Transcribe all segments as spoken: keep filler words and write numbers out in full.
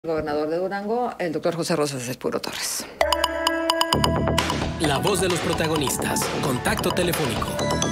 Gobernador de Durango, el doctor José Rosas Espuro Torres. La voz de los protagonistas. Contacto telefónico.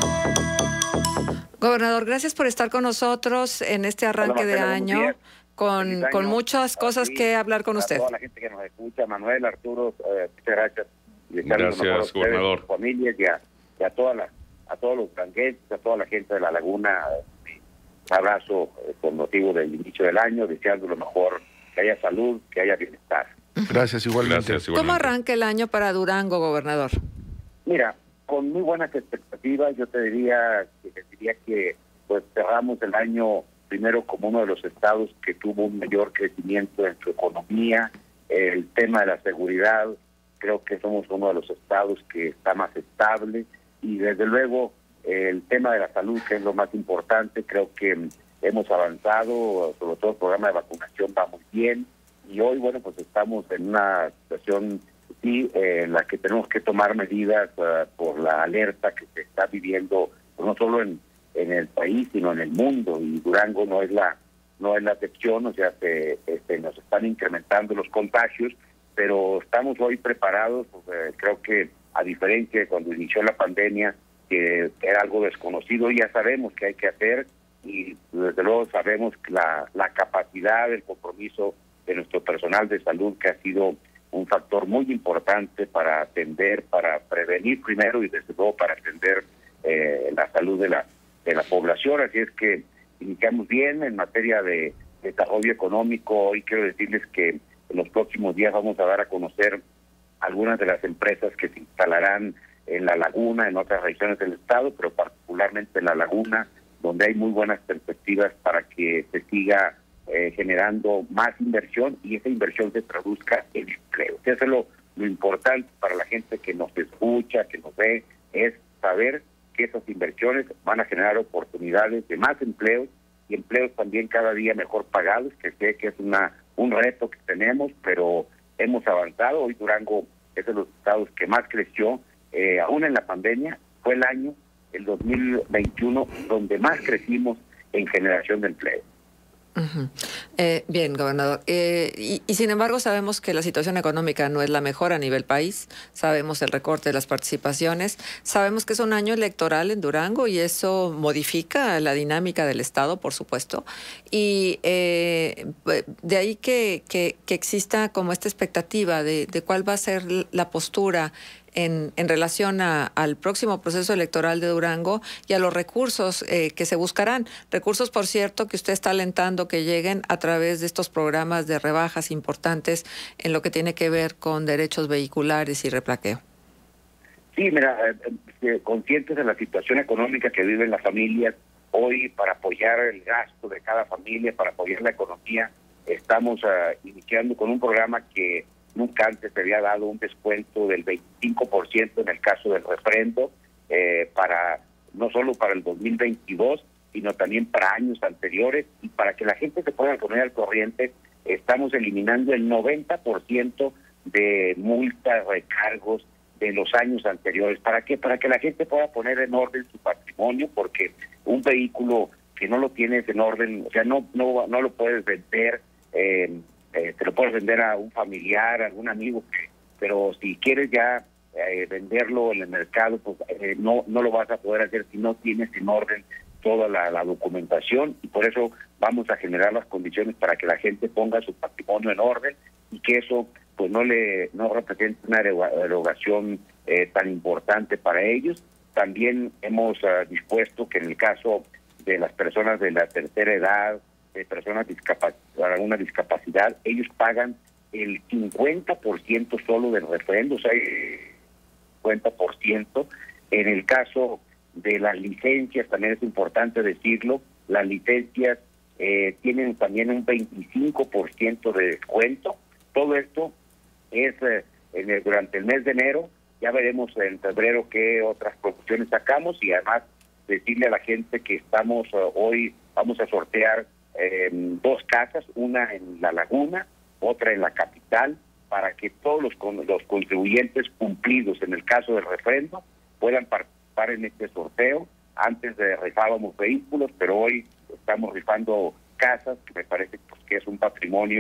Gobernador, gracias por estar con nosotros en este arranque Hola, Marcela, de año, con, año, con muchas cosas sí, que hablar con a usted. A toda la gente que nos escucha, Manuel, Arturo, eh, muchas gracias. Y gracias, gobernador. A sus familias y a, y a, toda la, a todos los duranguenses, a toda la gente de La Laguna. Eh, un abrazo eh, con motivo del inicio del año, deseando lo mejor, que haya salud, que haya bienestar. Gracias, igualmente. Gracias, igualmente. ¿Cómo arranca el año para Durango, gobernador? Mira, con muy buenas expectativas, yo te diría que, te diría que pues cerramos el año primero como uno de los estados que tuvo un mayor crecimiento en su economía. El tema de la seguridad, creo que somos uno de los estados que está más estable, y desde luego el tema de la salud, que es lo más importante. Creo que hemos avanzado, sobre todo el programa de vacunación va muy bien, y hoy, bueno, pues estamos en una situación sí, eh, en la que tenemos que tomar medidas uh, por la alerta que se está viviendo, pues, no solo en, en el país, sino en el mundo, y Durango no es la no es la excepción. O sea, se, este, nos están incrementando los contagios, pero estamos hoy preparados. Pues, eh, creo que a diferencia de cuando inició la pandemia, que era algo desconocido, ya sabemos qué hay que hacer, y desde luego sabemos la, la capacidad, el compromiso de nuestro personal de salud, que ha sido un factor muy importante para atender, para prevenir primero, y desde luego para atender eh, la salud de la de la población. Así es que iniciamos bien en materia de desarrollo económico. Hoy quiero decirles que en los próximos días vamos a dar a conocer algunas de las empresas que se instalarán en La Laguna, en otras regiones del estado, pero particularmente en La Laguna, donde hay muy buenas perspectivas para que se siga eh, generando más inversión, y esa inversión se traduzca en empleo. Eso es lo, lo importante para la gente que nos escucha, que nos ve, es saber que esas inversiones van a generar oportunidades de más empleos, y empleos también cada día mejor pagados, que sé que es una un reto que tenemos, pero hemos avanzado. Hoy Durango es de los estados que más creció, eh, aún en la pandemia. Fue el año, el dos mil veintiuno, donde más crecimos en generación de empleo. Uh-huh. eh, bien, gobernador. Eh, y, y sin embargo sabemos que la situación económica no es la mejor a nivel país. Sabemos el recorte de las participaciones. Sabemos que es un año electoral en Durango, y eso modifica la dinámica del estado, por supuesto. Y eh, de ahí que, que, que exista como esta expectativa de, de cuál va a ser la postura En, en relación a, al próximo proceso electoral de Durango y a los recursos eh, que se buscarán. Recursos, por cierto, que usted está alentando que lleguen a través de estos programas de rebajas importantes en lo que tiene que ver con derechos vehiculares y replaqueo. Sí, mira, eh, conscientes de la situación económica que viven las familias, hoy para apoyar el gasto de cada familia, para apoyar la economía, estamos uh, iniciando con un programa que nunca antes se había dado, un descuento del veinticinco por ciento en el caso del refrendo, eh, para no solo para el dos mil veintidós, sino también para años anteriores, y para que la gente se pueda poner al corriente. Estamos eliminando el noventa por ciento de multas, recargos de los años anteriores. ¿Para qué? Para que la gente pueda poner en orden su patrimonio, porque un vehículo que no lo tienes en orden, o sea, no no no lo puedes vender. eh, Eh, te lo puedes vender a un familiar, a algún amigo, pero si quieres ya eh, venderlo en el mercado, pues eh, no no lo vas a poder hacer si no tienes en orden toda la, la documentación, y por eso vamos a generar las condiciones para que la gente ponga su patrimonio en orden, y que eso pues no le no represente una erogación eh, tan importante para ellos. También hemos uh, dispuesto que en el caso de las personas de la tercera edad, de personas discapac con alguna discapacidad, ellos pagan el cincuenta por ciento solo del refrendo, o sea, el cincuenta por ciento. En el caso de las licencias, también es importante decirlo, las licencias eh, tienen también un veinticinco por ciento de descuento. Todo esto es eh, en el, durante el mes de enero. Ya veremos en febrero qué otras promociones sacamos, y además decirle a la gente que estamos uh, hoy, vamos a sortear Eh, dos casas, una en La Laguna, otra en la capital, para que todos los, con, los contribuyentes cumplidos en el caso del refrendo puedan participar en este sorteo. Antes de rifábamos vehículos, pero hoy estamos rifando casas, que me parece pues, que es un patrimonio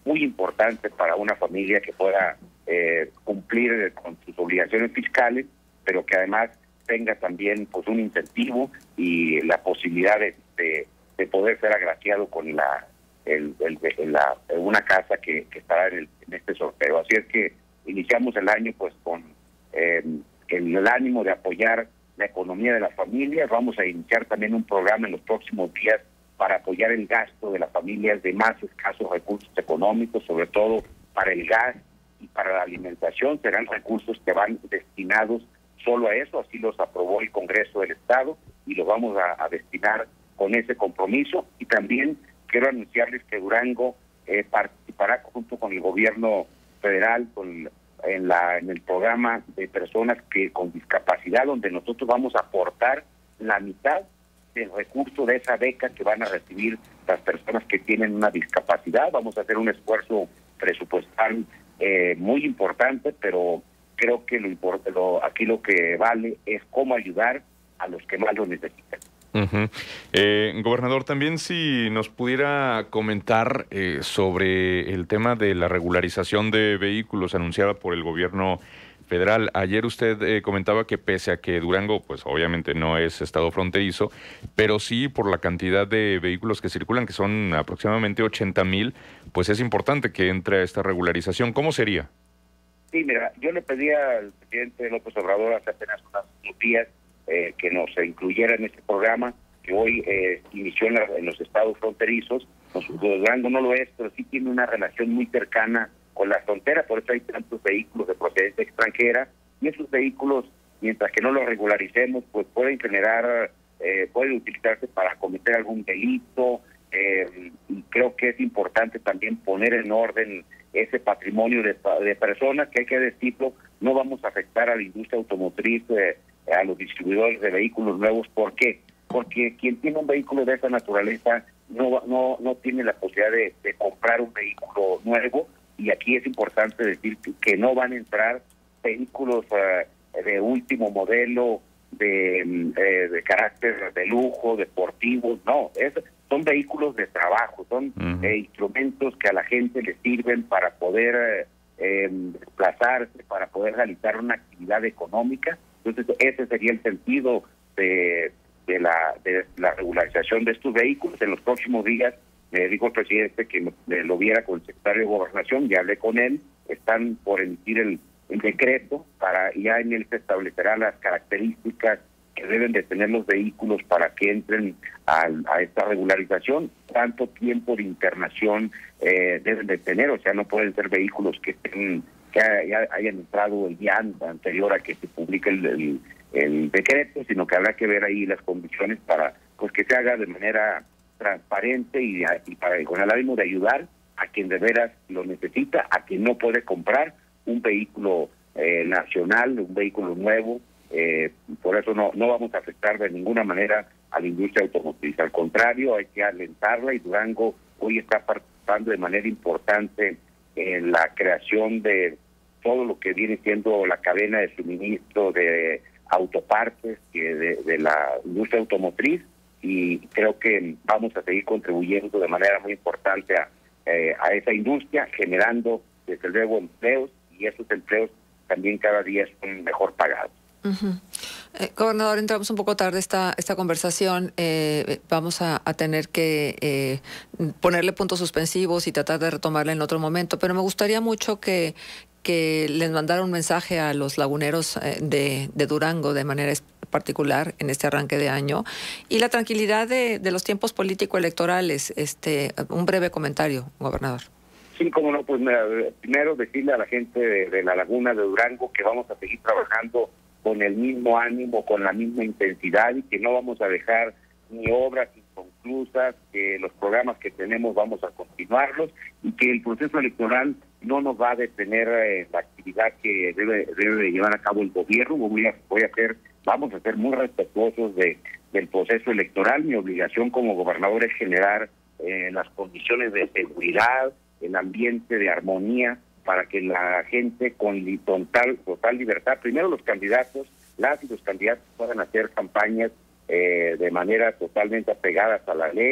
muy importante para una familia que pueda eh, cumplir con sus obligaciones fiscales, pero que además tenga también pues un incentivo y la posibilidad de, de, de poder ser agraciado con la, el, el, el, la una casa que, que estará en, el, en este sorteo. Así es que iniciamos el año pues con eh, el, el ánimo de apoyar la economía de las familias. Vamos a iniciar también un programa en los próximos días para apoyar el gasto de las familias de más escasos recursos económicos, sobre todo para el gas y para la alimentación. Serán recursos que van destinados solo a eso, así los aprobó el Congreso del Estado y los vamos a, a destinar con ese compromiso. Y también quiero anunciarles que Durango eh, participará junto con el gobierno federal con en la en el programa de personas que con discapacidad, donde nosotros vamos a aportar la mitad del recurso de esa beca que van a recibir las personas que tienen una discapacidad. Vamos a hacer un esfuerzo presupuestal eh, muy importante, pero creo que lo, import lo aquí lo que vale es cómo ayudar a los que más lo necesitan. Uh-huh. eh, gobernador, también si nos pudiera comentar eh, sobre el tema de la regularización de vehículos anunciada por el gobierno federal. Ayer usted eh, comentaba que pese a que Durango, pues obviamente no es estado fronterizo, pero sí por la cantidad de vehículos que circulan, que son aproximadamente ochenta mil, pues es importante que entre a esta regularización. ¿Cómo sería? Sí, mira, yo le pedí al presidente López Obrador hace apenas unos días eh, que nos incluyera en este programa, que hoy eh, inició en, la, en los estados fronterizos. Durango no lo es, pero sí tiene una relación muy cercana con la frontera, por eso hay tantos vehículos de procedencia extranjera, y esos vehículos, mientras que no los regularicemos, pues pueden generar, eh, pueden utilizarse para cometer algún delito, eh, y creo que es importante también poner en orden ese patrimonio de, de personas, que hay que decirlo, no vamos a afectar a la industria automotriz, eh, a los distribuidores de vehículos nuevos. ¿Por qué? Porque quien tiene un vehículo de esa naturaleza no no no tiene la posibilidad de, de comprar un vehículo nuevo, y aquí es importante decir que, que no van a entrar vehículos uh, de último modelo, de, eh, de carácter de lujo, deportivos, no, es, son vehículos de trabajo, son uh-huh. eh, instrumentos que a la gente le sirven para poder eh, desplazarse, para poder realizar una actividad económica. Entonces ese sería el sentido de, de, la, de la regularización de estos vehículos. En los próximos días me dijo el presidente que me, lo viera con el secretario de Gobernación, ya hablé con él, están por emitir el, el decreto, para ya en él se establecerán las características que deben de tener los vehículos para que entren a, a esta regularización, cuánto tiempo de internación eh, deben de tener, o sea, no pueden ser vehículos que estén, que ya hayan entrado el día anterior a que se publique el, el, el decreto, sino que habrá que ver ahí las condiciones para pues que se haga de manera transparente y, y para con el ánimo de ayudar a quien de veras lo necesita, a quien no puede comprar un vehículo eh, nacional, un vehículo nuevo. Eh, por eso no no vamos a afectar de ninguna manera a la industria automotriz. Al contrario, hay que alentarla, y Durango hoy está participando de manera importante en la creación de todo lo que viene siendo la cadena de suministro de autopartes que de, de la industria automotriz, y creo que vamos a seguir contribuyendo de manera muy importante a, eh, a esa industria, generando desde luego empleos, y esos empleos también cada día son mejor pagados. Uh-huh. eh, gobernador, entramos un poco tarde esta esta conversación, eh, vamos a, a tener que eh, ponerle puntos suspensivos y tratar de retomarla en otro momento, pero me gustaría mucho que que les mandara un mensaje a los laguneros eh, de, de Durango de manera particular en este arranque de año, y la tranquilidad de, de los tiempos político-electorales. Este, un breve comentario, gobernador. Sí, cómo no, pues mira, primero decirle a la gente de, de la laguna de Durango que vamos a seguir trabajando con el mismo ánimo, con la misma intensidad, y que no vamos a dejar ni obras inconclusas, que los programas que tenemos vamos a continuarlos, y que el proceso electoral no nos va a detener eh, la actividad que debe debe llevar a cabo el gobierno. Voy a, voy a hacer, vamos a ser muy respetuosos de del proceso electoral. Mi obligación como gobernador es generar eh, las condiciones de seguridad, el ambiente de armonía, para que la gente con total, total libertad, primero los candidatos, las y los candidatos puedan hacer campañas eh, de manera totalmente apegadas a la ley,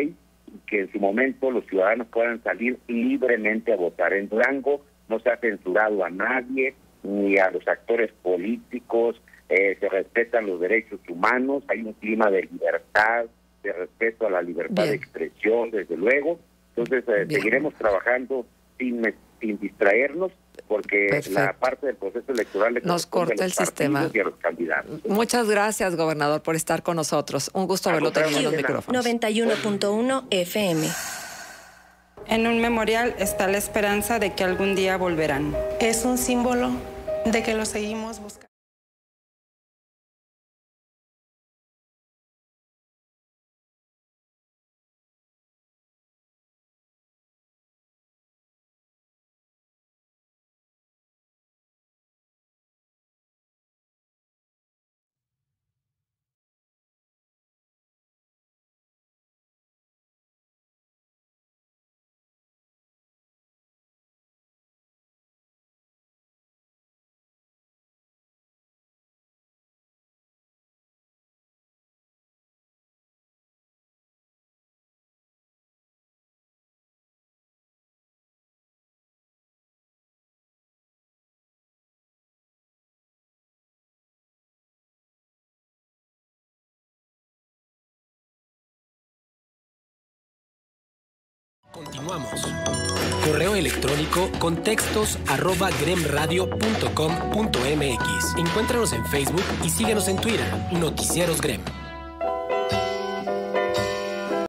que en su momento los ciudadanos puedan salir libremente a votar. En Durango no se ha censurado a nadie, ni a los actores políticos, eh, se respetan los derechos humanos, hay un clima de libertad, de respeto a la libertad Bien. de expresión, desde luego. Entonces, eh, seguiremos trabajando sin, sin distraernos, porque Perfecto. la parte del proceso electoral le nos corta el sistema y a los candidatos. Muchas gracias, gobernador, por estar con nosotros. Un gusto haberlo tenido en los micrófonos. noventa y uno punto uno F M. En un memorial está la esperanza de que algún día volverán. Es un símbolo de que lo seguimos buscando. Continuamos. Correo electrónico contextos arroba gremradio punto com punto mx. Encuéntranos en Facebook y síguenos en Twitter. Noticieros Grem.